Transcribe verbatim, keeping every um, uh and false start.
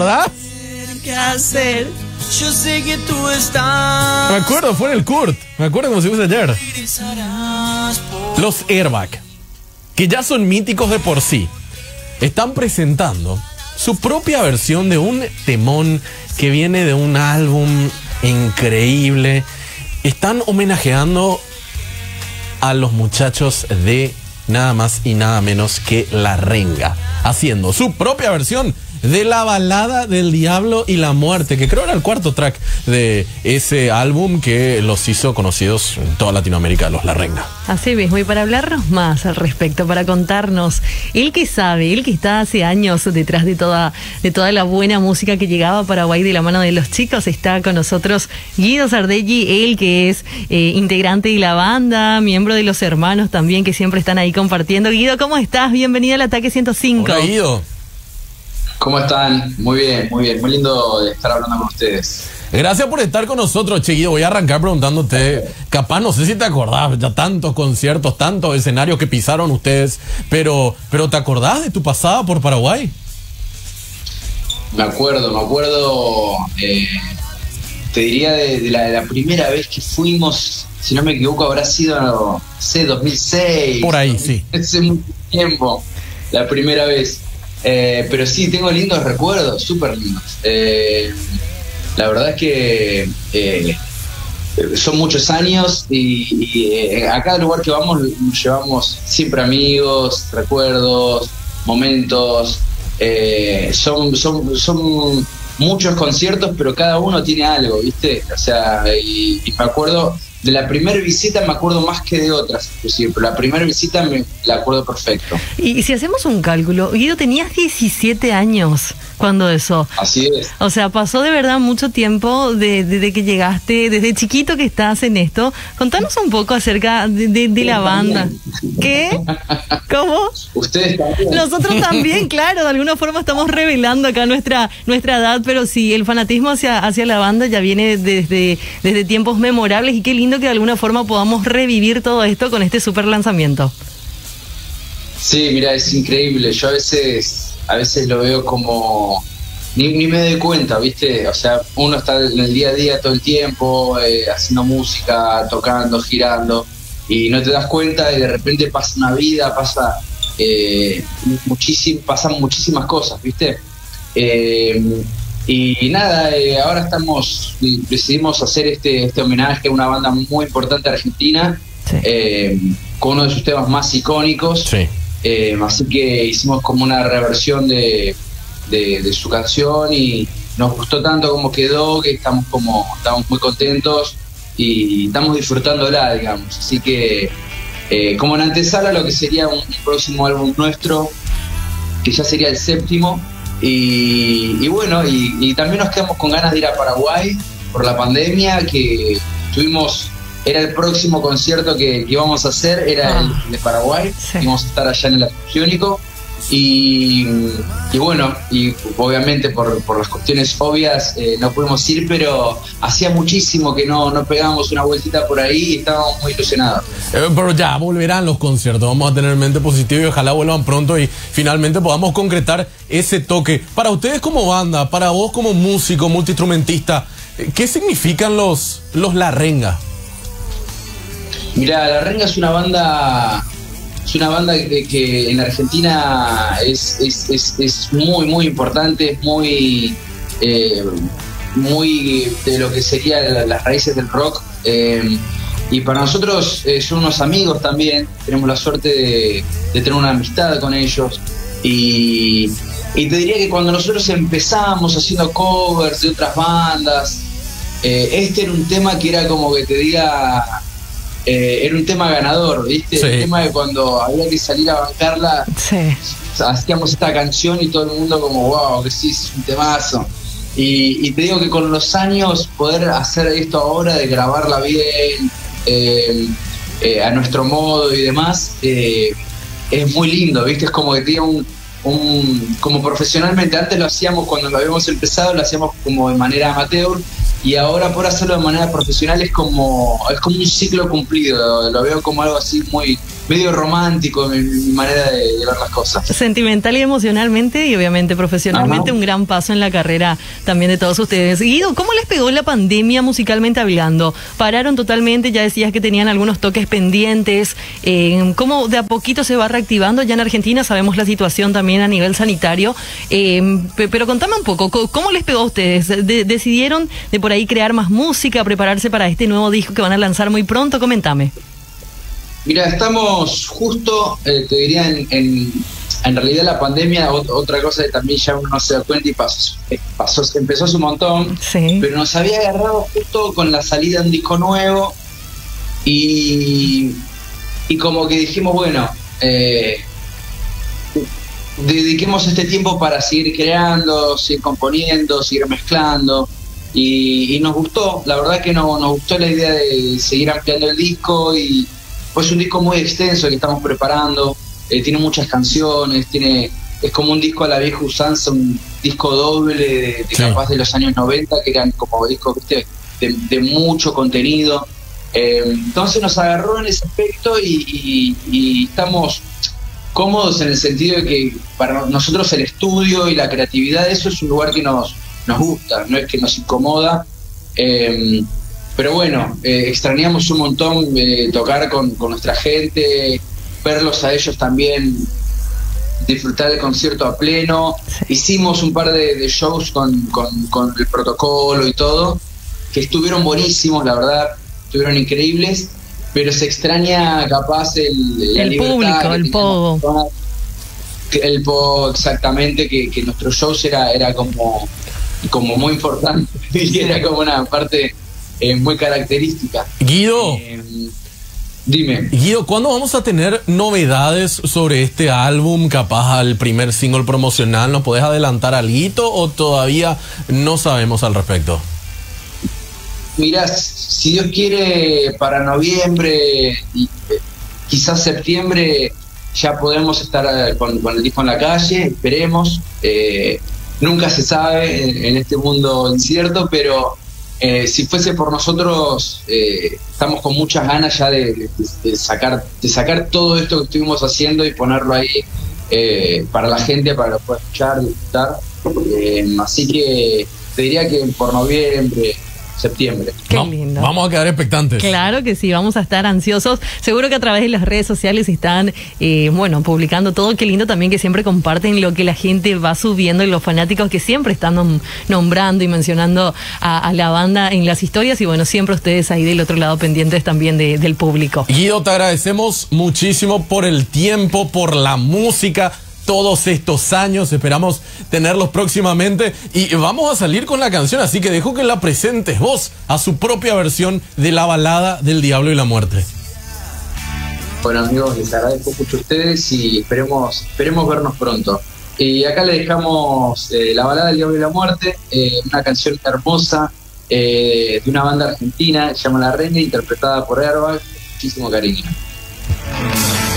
acordás? ¿Qué hacer? Yo sé que tú estás. Me acuerdo, fue en el Kurt. Me acuerdo como si fuese ayer. Los Airbag, que ya son míticos de por sí, están presentando su propia versión de un temón que viene de un álbum increíble. Están homenajeando a los muchachos de nada más y nada menos que La Renga, haciendo su propia versión de la balada del diablo y la muerte, que creo era el cuarto track de ese álbum que los hizo conocidos en toda Latinoamérica, los La Renga. Así mismo, y para hablarnos más al respecto, para contarnos, él que sabe, él que está hace años detrás de toda, de toda la buena música que llegaba a Paraguay de la mano de los chicos, está con nosotros Guido Sardelli, él que es eh, integrante de la banda, miembro de Los Hermanos también, que siempre están ahí compartiendo. Guido, ¿cómo estás? Bienvenido al Ataque ciento cinco. Hola, Guido. ¿Cómo están? Muy bien, muy bien. Muy lindo estar hablando con ustedes. Gracias por estar con nosotros, Che Guido. Voy a arrancar preguntándote, capaz, no sé si te acordás, ya tantos conciertos, tantos escenarios que pisaron ustedes, pero, pero ¿te acordás de tu pasada por Paraguay? Me acuerdo, me acuerdo, eh, te diría de, de, la, de la primera vez que fuimos, si no me equivoco, habrá sido, no sé, dos mil seis. Por ahí, sí. Hace mucho tiempo, la primera vez. Eh, pero sí, tengo lindos recuerdos, súper lindos. Eh, la verdad es que eh, son muchos años y, y eh, a cada lugar que vamos nos llevamos siempre amigos, recuerdos, momentos. Eh, son, son, son muchos conciertos, pero cada uno tiene algo, ¿viste? O sea, y, y me acuerdo de la primera visita, me acuerdo más que de otras, inclusive, pero la primera visita me la acuerdo perfecto. Y, y si hacemos un cálculo, Guido, tenías diecisiete años cuando eso. Así es. O sea, pasó de verdad mucho tiempo de, desde que llegaste, desde chiquito que estás en esto. Contanos un poco acerca de, de, de la banda. ¿Qué? ¿Cómo? Ustedes también. Nosotros también, claro, de alguna forma estamos revelando acá nuestra nuestra edad, pero sí, el fanatismo hacia, hacia la banda ya viene desde, desde tiempos memorables y qué lindo que de alguna forma podamos revivir todo esto con este super lanzamiento. Sí, mira, es increíble. Yo a veces, a veces lo veo como ni, ni me doy cuenta, ¿viste? O sea, uno está en el día a día todo el tiempo, eh, haciendo música, tocando, girando, y no te das cuenta y de repente pasa una vida, pasa eh, muchísim, pasan muchísimas cosas, ¿viste? Eh, y nada, eh, ahora estamos, decidimos hacer este, este homenaje a una banda muy importante argentina, sí. eh, con uno de sus temas más icónicos. Sí. Eh, así que hicimos como una reversión de, de, de su canción y nos gustó tanto como quedó que estamos como estamos muy contentos y estamos disfrutándola, digamos. Así que eh, como en antesala lo que sería un, un próximo álbum nuestro, que ya sería el séptimo, y, y bueno, y, y también nos quedamos con ganas de ir a Paraguay por la pandemia, que tuvimos... Era el próximo concierto que, que íbamos a hacer, era ah, el de Paraguay, sí. Íbamos a estar allá en el Acciónico y, y bueno, y obviamente por, por las cuestiones obvias eh, no pudimos ir, pero hacía muchísimo que no, no pegábamos una vueltita por ahí y estábamos muy ilusionados. Eh, pero ya volverán los conciertos, vamos a tener mente positiva y ojalá vuelvan pronto y finalmente podamos concretar ese toque. Para ustedes como banda, para vos como músico, multiinstrumentista, ¿qué significan los, los La Renga? Mirá, La Renga es una banda, es una banda que, que en Argentina es, es, es, es muy, muy importante, es muy, eh, muy de lo que serían las raíces del rock. Eh, y para nosotros eh, son unos amigos también, tenemos la suerte de, de tener una amistad con ellos. Y, y te diría que cuando nosotros empezamos haciendo covers de otras bandas, eh, este era un tema que era como que te diga... Eh, era un tema ganador, ¿viste? Sí. El tema de cuando había que salir a bancarla, sí. Hacíamos esta canción y todo el mundo como, wow, que sí, es un temazo. Y, y te digo que con los años poder hacer esto ahora, de grabarla bien, eh, eh, a nuestro modo y demás, eh, es muy lindo, ¿viste? Es como que tiene un, un... como profesionalmente, antes lo hacíamos cuando lo habíamos empezado, lo hacíamos como de manera amateur, y ahora por hacerlo de manera profesional es como es como un ciclo cumplido, lo veo como algo así muy medio romántico mi, mi manera de, de ver las cosas. Sentimental y emocionalmente y obviamente profesionalmente. Ajá. Un gran paso en la carrera también de todos ustedes. Guido, ¿cómo les pegó la pandemia musicalmente hablando? ¿Pararon totalmente? Ya decías que tenían algunos toques pendientes. Eh, ¿Cómo de a poquito se va reactivando? Ya en Argentina sabemos la situación también a nivel sanitario. Eh, pero contame un poco, ¿cómo les pegó a ustedes? De, ¿Decidieron de por ahí crear más música, prepararse para este nuevo disco que van a lanzar muy pronto? Coméntame. Mira, estamos justo, eh, te diría, en, en, en realidad la pandemia, ot otra cosa que también ya uno se da cuenta y pasó, pasó empezó hace un montón, sí. Pero nos había agarrado justo con la salida de un disco nuevo y, y como que dijimos, bueno, eh, dediquemos este tiempo para seguir creando, seguir componiendo, seguir mezclando. Y, y nos gustó, la verdad que no, nos gustó la idea de seguir ampliando el disco y pues es un disco muy extenso que estamos preparando, eh, tiene muchas canciones, tiene es como un disco a la vieja usanza, un disco doble de, de sí. Capaz de los años noventa, que eran como discos, ¿viste? De, de mucho contenido. Eh, entonces nos agarró en ese aspecto y, y, y estamos cómodos en el sentido de que para nosotros el estudio y la creatividad, eso es un lugar que nos, nos gusta, no es que nos incomoda. Eh, Pero bueno, eh, extrañamos un montón eh, tocar con, con nuestra gente, verlos a ellos también, disfrutar del concierto a pleno. Sí. Hicimos un par de, de shows con, con, con el protocolo y todo, que estuvieron buenísimos, la verdad, estuvieron increíbles, pero se extraña capaz el, el público, el pogo. El pogo, exactamente, que, que nuestro show era, era como, como muy importante, y era como una parte... Eh, muy característica. Guido, eh, dime. Guido, ¿cuándo vamos a tener novedades sobre este álbum? Capaz al primer single promocional, ¿nos podés adelantar algo o todavía no sabemos al respecto? Mirá, si Dios quiere, para noviembre y quizás septiembre ya podemos estar con, con el disco en la calle, esperemos. Eh, nunca se sabe en, en este mundo incierto, pero Eh, si fuese por nosotros, eh, estamos con muchas ganas ya de, de, de sacar de sacar todo esto que estuvimos haciendo y ponerlo ahí eh, para la gente, para que lo pueda escuchar, disfrutar. Eh, así que te diría que por noviembre, septiembre. Qué lindo. Vamos a quedar expectantes. Claro que sí, vamos a estar ansiosos. Seguro que a través de las redes sociales están, eh, bueno, publicando todo. Qué lindo también que siempre comparten lo que la gente va subiendo y los fanáticos que siempre están nom nombrando y mencionando a, a la banda en las historias. Y bueno, siempre ustedes ahí del otro lado pendientes también de, del público. Guido, te agradecemos muchísimo por el tiempo, por la música, todos estos años, esperamos tenerlos próximamente y vamos a salir con la canción, así que dejo que la presentes vos a su propia versión de la balada del Diablo y la Muerte. Bueno, amigos, les agradezco mucho a ustedes y esperemos, esperemos vernos pronto. Y acá le dejamos eh, la balada del Diablo y la Muerte, eh, una canción hermosa eh, de una banda argentina, se llama La Reina, interpretada por Airbag, muchísimo cariño.